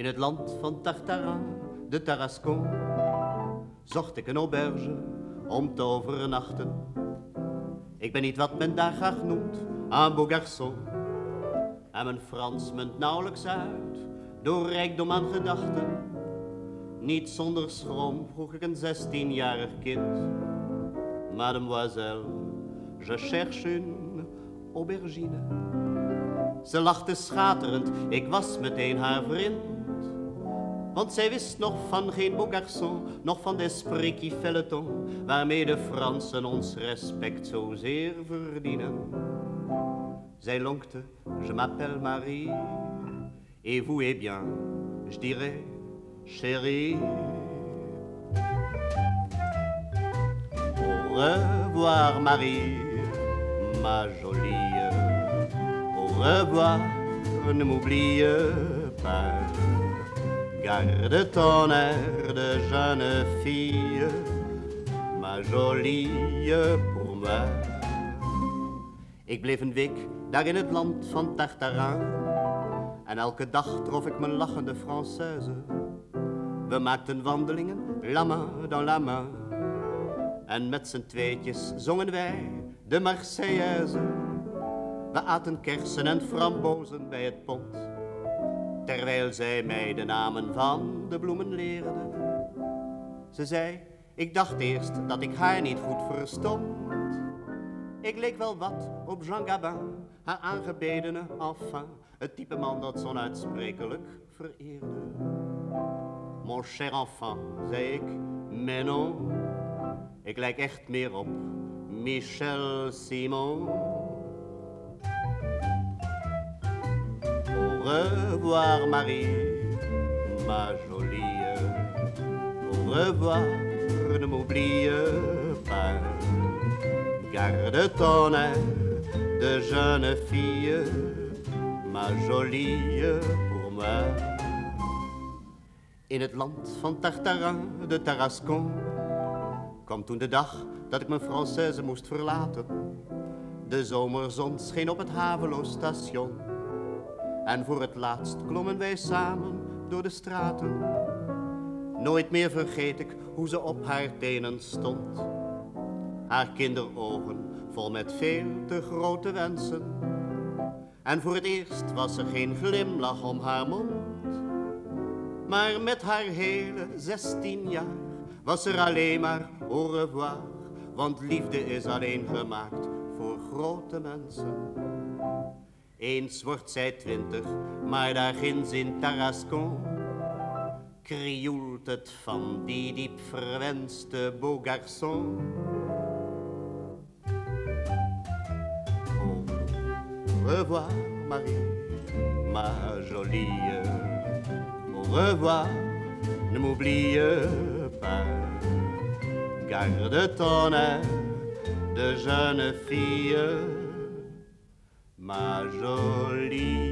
In het land van Tartarin, de Tarascon, zocht ik een auberge om te overnachten. Ik ben niet wat men daar graag noemt, un beau garçon. En mijn Frans munt nauwelijks uit, door rijkdom aan gedachten. Niet zonder schroom vroeg ik een 16-jarig kind. Mademoiselle, je cherche une aubergine. Ze lachte schaterend, ik was meteen haar vriend. Want zij wist nog van geen beau garçon, nog van d'esprit qui fait le ton, waarmee de Fransen ons respect zozeer verdienen. Zij lonkte, je m'appelle Marie, et vous eh bien, je dirais, chérie. Au revoir Marie, ma jolie, au revoir, ne m'oublie pas. Garde ton air de jeune fille, ma jolie pour moi. Ik bleef een week daar in het land van Tartarin. En elke dag trof ik mijn lachende Française. We maakten wandelingen, la main dans la main. En met z'n tweetjes zongen wij de Marseillaise. We aten kersen en frambozen bij het pont, terwijl zij mij de namen van de bloemen leerde. Ze zei, ik dacht eerst dat ik haar niet goed verstond. Ik leek wel wat op Jean Gabin, haar aangebedene enfant, het type man dat zo onuitsprekelijk vereerde. Mon cher enfant, zei ik, mais non, ik lijk echt meer op Michel Simon. Au revoir Marie, ma jolie, au revoir, ne m'oublie pas. Garde ton air de jeune fille, ma jolie pour moi. In het land van Tartarin, de Tarascon, kwam toen de dag dat ik mijn Française moest verlaten. De zomerzon scheen op het haveloos station. En voor het laatst klommen wij samen door de straten. Nooit meer vergeet ik hoe ze op haar tenen stond. Haar kinderogen vol met veel te grote wensen. En voor het eerst was er geen glimlach om haar mond. Maar met haar hele 16 jaar was er alleen maar au revoir. Want liefde is alleen gemaakt voor grote mensen. Eens wordt zij 20, maar daar ginds in Tarascon krioelt het van die diep verwenste beau garçon. Au revoir Marie, ma jolie, au revoir, ne m'oublie pas. Garde ton air de jeune fille, ma jolie.